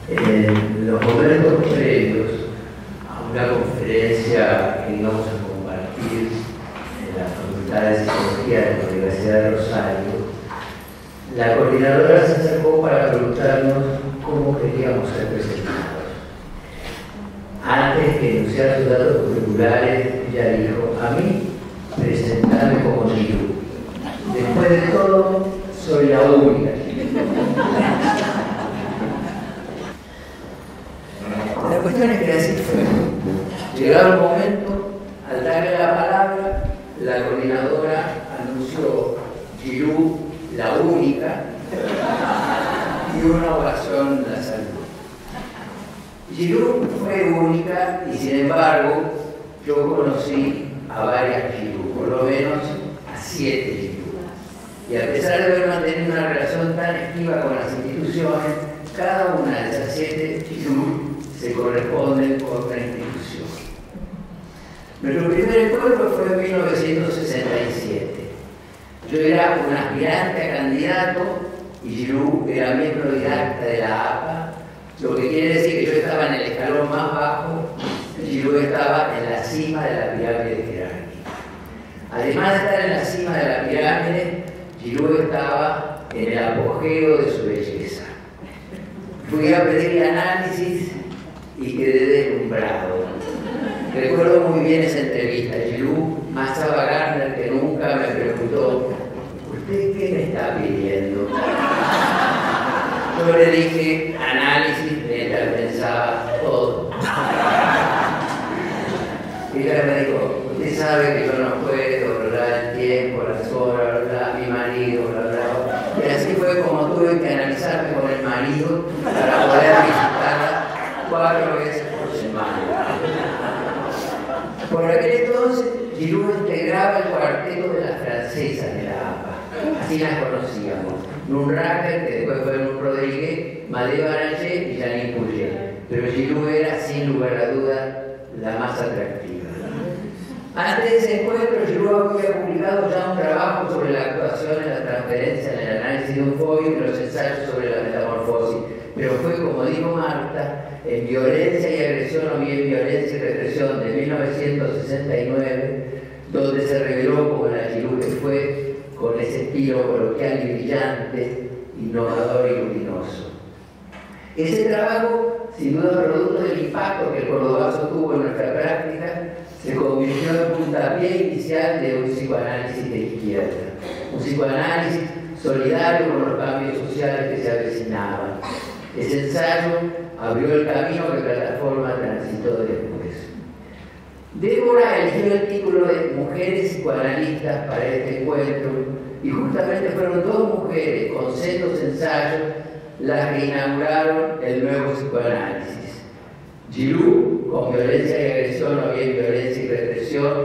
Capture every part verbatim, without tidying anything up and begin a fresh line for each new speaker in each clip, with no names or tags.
En los momentos previos a una conferencia que íbamos a compartir en la Facultad de Psicología de la Universidad de Rosario, la coordinadora se acercó para preguntarnos cómo queríamos ser presentados. Antes que enunciar sus datos curriculares, ella dijo: a mí, presentarme como Giru. Después de todo, soy la única. La cuestión es que así fue. Llegado el momento, al darle la palabra, la coordinadora anunció Giru, la única, y una ovación la salud. Giru fue única y, sin embargo, yo conocí a varias Giru, por lo menos a siete Giru. Y a pesar de haber mantenido una relación tan activa con las instituciones, cada una de esas siete Giru se corresponden con una institución. Nuestro primer encuentro fue en mil novecientos sesenta y siete. Yo era un aspirante a candidato y Giru era miembro didacta de la A P A, lo que quiere decir que yo estaba en el escalón más bajo y Giru estaba en la cima de la pirámide jerárquica. Además de estar en la cima de la pirámide, Giru estaba en el apogeo de su belleza. Fui a pedirle análisis y quedé deslumbrado. Recuerdo muy bien esa entrevista. Giru, más Gardner que nunca, me preguntó: ¿usted qué me está pidiendo? Yo le dije análisis mientras pensaba todo. Y ella me dijo: usted sabe que yo no puedo, ¿verdad? El tiempo, las horas, ¿verdad? Mi marido, ¿verdad? Y así fue como tuve que analizarme con el marido para poder visitarla cuatro veces por semana. Por aquel entonces, Giru integraba el cuarteto de las francesas de la A P A. Así las conocíamos. Nun Racker, que después fue Nun Rodríguez, Madé Baraché y Janine Pouget. Pero Giru era, sin lugar a duda, la más atractiva. Antes de ese encuentro, Giru había publicado ya un trabajo sobre la actuación en la transferencia, en el análisis de un folio y los ensayos sobre la metamorfosis. Pero fue, como dijo Marta, en Violencia y Agresión o bien Violencia y Represión de mil novecientos sesenta y nueve, donde se reveló como la Giru que fue, con ese estilo coloquial y brillante, innovador y luminoso. Ese trabajo, sin duda producto del impacto que el cordobazo tuvo en nuestra práctica, se convirtió en puntapié inicial de un psicoanálisis de izquierda. Un psicoanálisis solidario con los cambios sociales que se avecinaban. Ese ensayo abrió el camino que Plataforma transitó después. Débora eligió el título de Mujeres Psicoanalistas para este encuentro y justamente fueron dos mujeres con sendos ensayos las que inauguraron el nuevo psicoanálisis. Giru, con Violencia y Agresión o bien Violencia y Represión,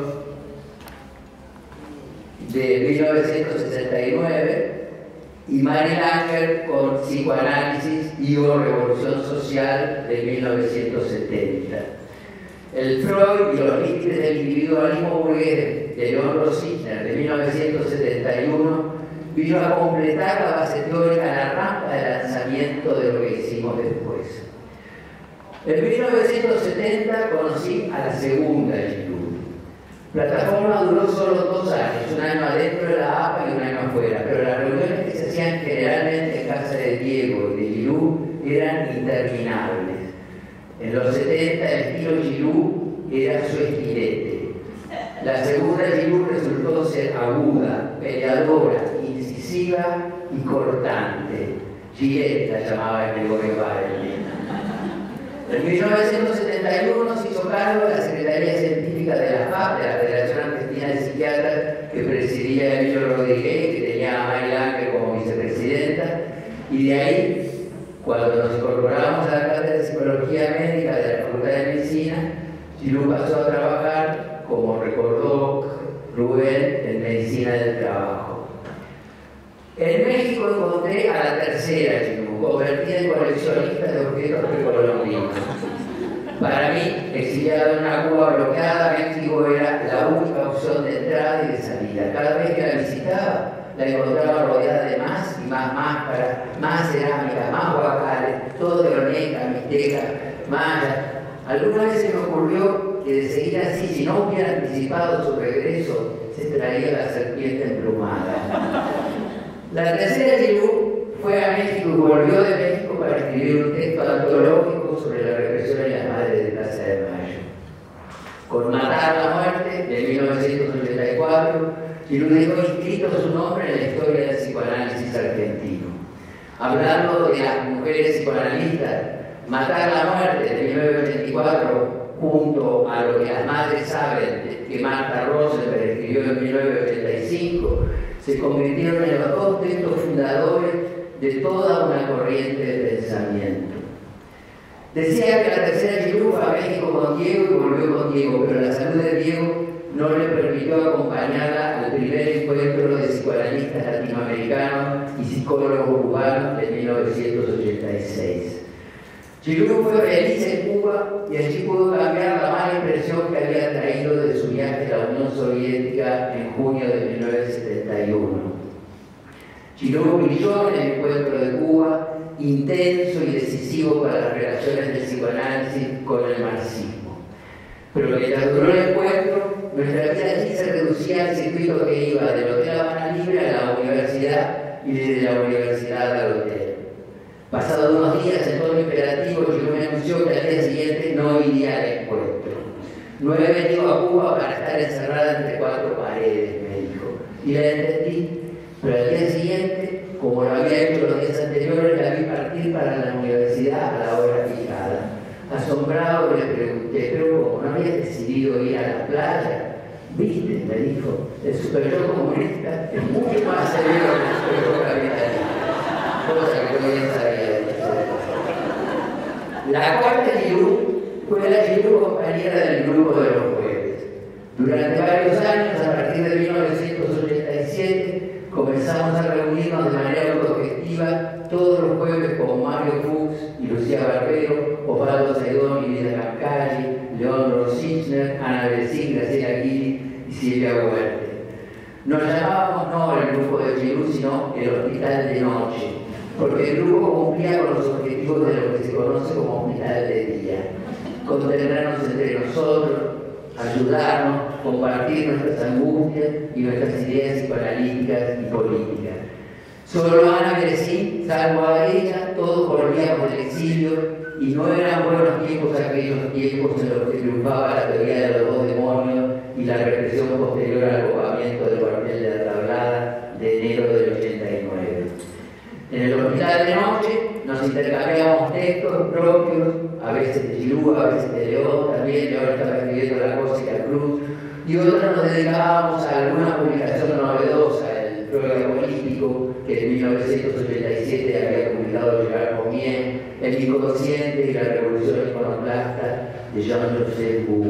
de mil novecientos sesenta y nueve, y Mary Langer con Psicoanálisis y o Revolución Social de mil novecientos setenta. El Freud y los límites del individualismo burgués de León Rosicner de mil novecientos setenta y uno vino a completar la base teórica, la rampa de lanzamiento de lo que hicimos después. En mil novecientos setenta conocí a la segunda Giru. Plataforma duró solo dos años, un año adentro de la A P A y un año afuera, pero las reuniones que se hacían generalmente en casa de Diego y de Giru eran interminables. En los setenta el estilo Giru era su estilete. La segunda Giru resultó ser aguda, peleadora, incisiva y cortante. Gillette la llamaba el Gregorio Barenboim. En mil novecientos setenta y uno se hizo cargo de la Secretaría Científica de la F A P, de la Federación Argentina de Psiquiatras, que presidía Emilio Rodríguez, que tenía a Mary Langer como vicepresidenta, y de ahí, cuando nos incorporamos a la Cátedra de Psicología Médica de la Facultad de Medicina, Giru pasó a trabajar, como recordó Rubén, en Medicina del Trabajo. En México encontré a la tercera Giru, convertida en coleccionista de objetos precolombinos. Para mí, exiliado en una Cuba bloqueada, México era la única opción de entrada y de salida. Cada vez que la visitaba, la encontraba rodeada de más y más máscaras, más cerámica, más guacales, todo de Olmeca, Mixteca, Maya. Alguna vez se me ocurrió que de seguir así, si no hubiera anticipado su regreso, se traía la serpiente emplumada. La tercera Gilú fue a México y volvió de México para escribir un texto antológico sobre la represión en las madres de Plaza de Mayo. Con Matar la muerte, de mil novecientos ochenta y cuatro, Gilú dejó inscrito su nombre en la historia del psicoanálisis argentino. Hablando de las mujeres psicoanalistas, Matar la muerte, de mil novecientos ochenta y cuatro, junto a lo que las madres saben que Martha Rosenberg escribió en mil novecientos ochenta y cinco, se convirtieron en los dos textos fundadores de toda una corriente de pensamiento. Decía que la tercera Gilú fue a México con Diego y volvió con Diego, pero la salud de Diego no le permitió acompañarla al primer encuentro de psicoanalistas latinoamericanos y psicólogos urbanos de mil novecientos ochenta y seis. Gilú fue feliz en Cuba y allí pudo cambiar la mala impresión que había traído de su viaje a la Unión Soviética en junio de mil novecientos setenta y uno. Gilú brilló en el encuentro de Cuba, intenso y decisivo para las relaciones del psicoanálisis con el marxismo. Pero mientras duró el encuentro, nuestra vida allí se reducía al circuito que iba del Hotel Habana Libre a la universidad y desde la universidad al hotel. Pasados unos días en tono imperativo, Gilú me anunció que al día siguiente no iría al encuentro. No he venido a Cuba para estar encerrada entre cuatro paredes, me dijo. Y la entendí, pero al día siguiente, como lo había hecho los días anteriores, la vi partir para la universidad a la hora fijada. Asombrado le pregunté, pero como no habías decidido ir a la playa, viste, me dijo, el superyo comunista es mucho más severo que el superyo capitalista. Cosa que yo bien sabía de eso. La cuarta Gilú fue la Gilú compañera del grupo de los jueves. Durante varios años, a partir de mil novecientos ochenta y siete, comenzamos a reunirnos de manera autogestiva todos los jueves con Mario Fuchs y Lucía Barbero, Osvaldo Saidón y Vida Cancalli, Leandro Sichner, Ana Belcín, Graciela Guidi y Silvia Huerte. Nos llamábamos no el grupo de Gilú, sino el Hospital de Noche, porque el grupo cumplía con los objetivos de lo que se conoce como hospital de día: contenernos entre nosotros, ayudarnos, compartir nuestras angustias y nuestras ideas psicoanalíticas y políticas. Solo Ana Belcín, salvo a ella, todos volvíamos del exilio y no eran buenos tiempos aquellos tiempos en los que triunfaba la teoría de los dos demonios y la represión posterior al ocupamiento del cuartel de la Tablada de enero del ochenta y nueve. En el hospital de noche nos intercambiábamos textos propios, a veces de Gilú, a veces de León, también, yo ahora estaba escribiendo La Cósica Cruz, y otros nos dedicábamos a alguna publicación novedosa, el Programa Político, que en mil novecientos ochenta y siete había publicado Gerard Pommier, El Inconsciente y la Revolución Iconoclasta de Jean-Joseph Bou.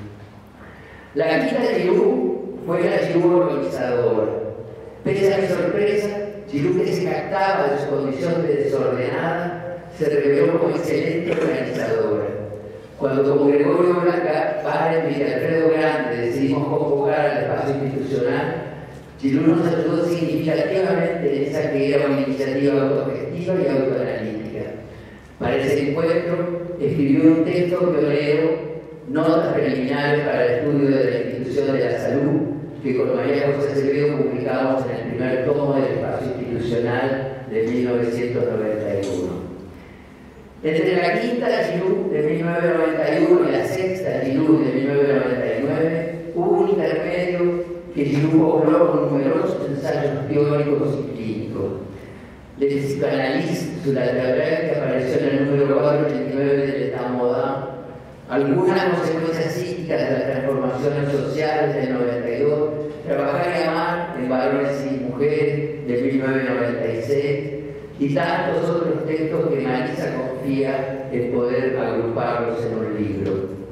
La quinta Gilú fue la Gilú organizadora. Pese a mi sorpresa, Gilú, que se jactaba de su condición de desordenada, se reveló como excelente organizadora. Cuando con Gregorio Barenboim y Alfredo Grande decidimos convocar al espacio institucional, Gilú nos ayudó significativamente en esa que era una iniciativa autogestiva y autoanalítica. Para ese encuentro escribió un texto pionero, Notas preliminares para el estudio de la institución de la salud, que con María José Acevedo publicamos en el primer tomo del espacio institucional de mil novecientos noventa y uno. Entre la quinta Gilú de mil novecientos noventa y uno y la sexta Gilú de mil novecientos noventa y nueve hubo un intermedio que Gilú pobló con numerosos ensayos teóricos y clínicos. Le psicoanalista, su lateral, que apareció en el número cuatrocientos ochenta y nueve del État Modern, algunas consecuencias psíquicas de las transformaciones sociales del noventa y dos, Trabajar y amar en Varones y Mujeres de mil novecientos noventa y seis, y tantos otros textos que Marisa confía en poder agruparlos en un libro.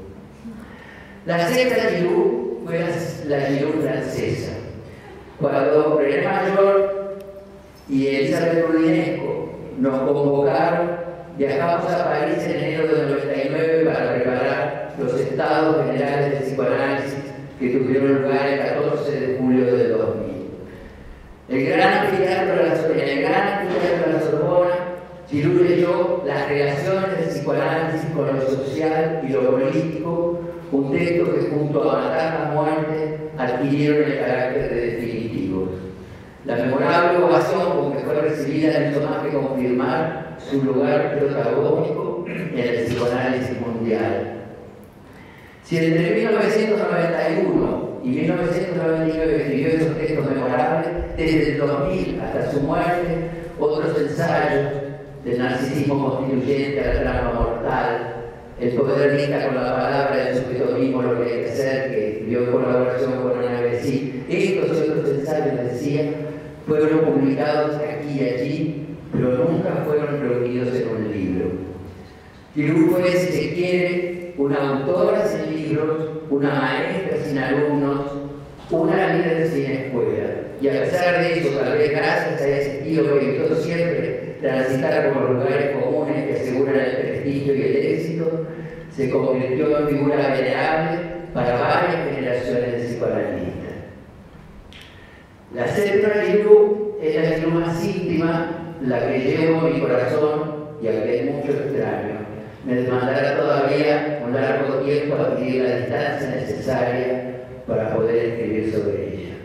La sexta Gilú fue la Gilú francesa. Cuando René Mayor y Elizabeth Rudinesco nos convocaron, viajamos a París en enero de noventa y nueve para preparar los estados generales de psicoanálisis que tuvieron lugar el catorce de julio de dos mil. El gran anfiteatro de la, en el gran anfiteatro de la Sorbona, Giroud leyó Las relaciones del psicoanálisis con lo social y lo político, un texto que junto a Matar la muerte adquirieron el carácter de definitivos. La memorable ovación con que fue recibida no hizo más que confirmar su lugar protagónico en el psicoanálisis mundial. Si entre mil novecientos noventa y uno y mil novecientos noventa y nueve escribió esos textos memorables, desde el dos mil hasta su muerte, otros ensayos del narcisismo constituyente a la trampa mortal, el modernista con la palabra del sujeto mismo, lo que hay que hacer, que escribió en colaboración con Ana Bessi, estos y otros ensayos, decía, fueron publicados aquí y allí, pero nunca fueron reunidos en un libro. Giroud fue, si se quiere, una autora sin libros, una maestra sin alumnos, una líder sin escuela. Y a pesar de eso, tal vez gracias a ese estilo que evitó siempre transitar por lugares comunes que aseguran el prestigio y el éxito, se convirtió en figura venerable para varias generaciones de psicoanalistas. La Séptima Giroud es la Giroud más íntima, la que llevo en mi corazón y a la que es mucho extraño. Me demandará todavía un largo tiempo adquirir la distancia necesaria para poder escribir sobre ella.